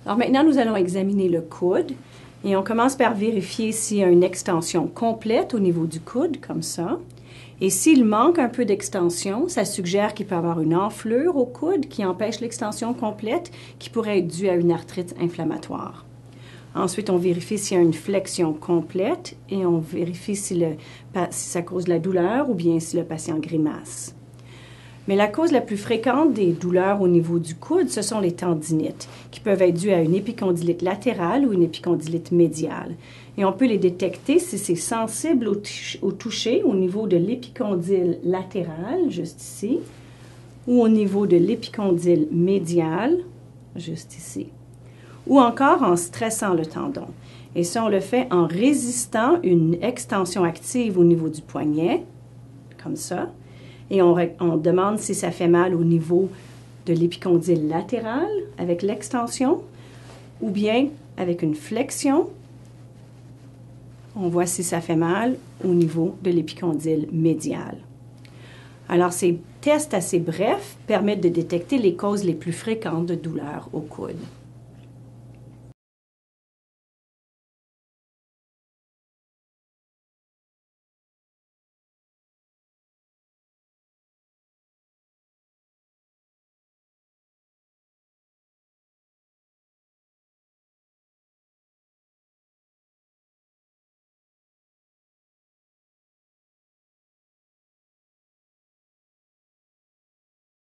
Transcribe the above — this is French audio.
Alors maintenant, nous allons examiner le coude et on commence par vérifier s'il y a une extension complète au niveau du coude, comme ça. Et s'il manque un peu d'extension, ça suggère qu'il peut y avoir une enflure au coude qui empêche l'extension complète, qui pourrait être due à une arthrite inflammatoire. Ensuite, on vérifie s'il y a une flexion complète et on vérifie si ça cause de la douleur ou bien si le patient grimace. Mais la cause la plus fréquente des douleurs au niveau du coude, ce sont les tendinites, qui peuvent être dues à une épicondylite latérale ou une épicondylite médiale. Et on peut les détecter si c'est sensible au toucher, au niveau de l'épicondyle latéral, juste ici, ou au niveau de l'épicondyle médial, juste ici, ou encore en stressant le tendon. Et ça, on le fait en résistant une extension active au niveau du poignet, comme ça. Et on demande si ça fait mal au niveau de l'épicondyle latéral avec l'extension ou bien avec une flexion. On voit si ça fait mal au niveau de l'épicondyle médial. Alors, ces tests assez brefs permettent de détecter les causes les plus fréquentes de douleurs au coude.